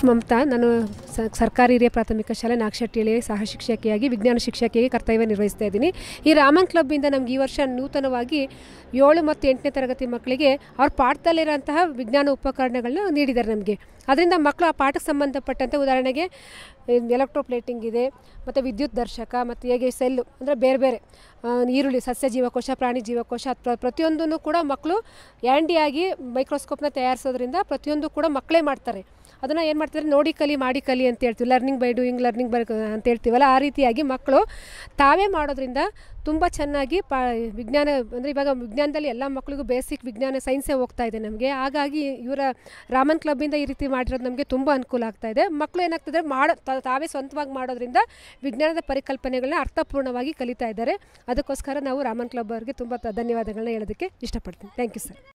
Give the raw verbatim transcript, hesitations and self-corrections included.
ಮಮತಾ. ನಾನು ಸರ್ಕಾರಿ ಹಿರಿಯ ಪ್ರಾಥಮಿಕ ಶಾಲೆ ನಾಗಶೆಟ್ಟಿಯಲ್ಲಿ ಸಹ ಶಿಕ್ಷಕಿಯಾಗಿ ವಿಜ್ಞಾನ ಶಿಕ್ಷಕಿಯಾಗಿ ಕರ್ತವ್ಯ ನಿರ್ವಹಿಸ್ತಾ ಇದ್ದೀನಿ. ಈ ರಾಮನ್ ಕ್ಲಬ್ಬಿಂದ ನಮ್ಗೆ ಈ ವರ್ಷ ನೂತನವಾಗಿ ಏಳು ಮತ್ತು ಎಂಟನೇ ತರಗತಿ ಮಕ್ಕಳಿಗೆ ಅವ್ರ ಪಾಠದಲ್ಲಿರೋಂತಹ ವಿಜ್ಞಾನ ಉಪಕರಣಗಳನ್ನ ನೀಡಿದ್ದಾರೆ ನಮಗೆ. ಅದರಿಂದ ಮಕ್ಕಳು ಆ ಪಾಠಕ್ಕೆ ಸಂಬಂಧಪಟ್ಟಂತೆ ಉದಾಹರಣೆಗೆ ಎಲೆಕ್ಟ್ರೋಪ್ಲೇಟಿಂಗ್ ಇದೆ, ಮತ್ತು ವಿದ್ಯುತ್ ದರ್ಶಕ, ಮತ್ತು ಹೇಗೆ ಸೆಲ್ಲು ಅಂದರೆ ಬೇರೆ ಬೇರೆ ಈರುಳ್ಳಿ ಸಸ್ಯ ಜೀವಕೋಶ, ಪ್ರಾಣಿ ಜೀವಕೋಶ, ಅಥವಾ ಪ್ರತಿಯೊಂದನ್ನು ಕೂಡ ಮಕ್ಕಳು ಆ್ಯಂಡಿಯಾಗಿ ಮೈಕ್ರೋಸ್ಕೋಪ್ನ ತಯಾರಿಸೋದ್ರಿಂದ ಪ್ರತಿಯೊಂದು ಕೂಡ ಮಕ್ಕಳೇ ಮಾಡ್ತಾರೆ. ಅದನ್ನು ಏನು ಮಾಡ್ತಾರೆ, ನೋಡಿ ಕಲಿ ಮಾಡಿ ಕಲಿ ಅಂತ ಹೇಳ್ತೀವಿ, learning by doing, learning by ಅಂತ ಹೇಳ್ತೀವಲ್ಲ, ಆ ರೀತಿಯಾಗಿ ಮಕ್ಕಳು ತಾವೇ ಮಾಡೋದ್ರಿಂದ ತುಂಬ ಚೆನ್ನಾಗಿ ಪಾ ವಿಜ್ಞಾನ ಅಂದರೆ ಇವಾಗ ವಿಜ್ಞಾನದಲ್ಲಿ ಎಲ್ಲ ಮಕ್ಕಳಿಗೂ ಬೇಸಿಕ್ ವಿಜ್ಞಾನ ಸೈನ್ಸೇ ಹೋಗ್ತಾ ಇದೆ ನಮಗೆ. ಹಾಗಾಗಿ ಇವರ ರಾಮನ್ ಕ್ಲಬ್ಬಿಂದ ಈ ರೀತಿ ಮಾಡಿರೋದು ನಮಗೆ ತುಂಬ ಅನುಕೂಲ ಆಗ್ತಾ ಇದೆ. ಮಕ್ಕಳು ಏನಾಗ್ತದೆ ಮಾಡೋ ತಾವೇ ಸ್ವಂತವಾಗಿ ಮಾಡೋದ್ರಿಂದ ವಿಜ್ಞಾನದ ಪರಿಕಲ್ಪನೆಗಳನ್ನ ಅರ್ಥಪೂರ್ಣವಾಗಿ ಕಲಿತಾ ಇದ್ದಾರೆ. ಅದಕ್ಕೋಸ್ಕರ ನಾವು ರಾಮನ್ ಕ್ಲಬ್ ಅವರಿಗೆ ತುಂಬ ಧನ್ಯವಾದಗಳನ್ನ ಹೇಳೋದಕ್ಕೆ ಇಷ್ಟಪಡ್ತೀನಿ. Thank you sir.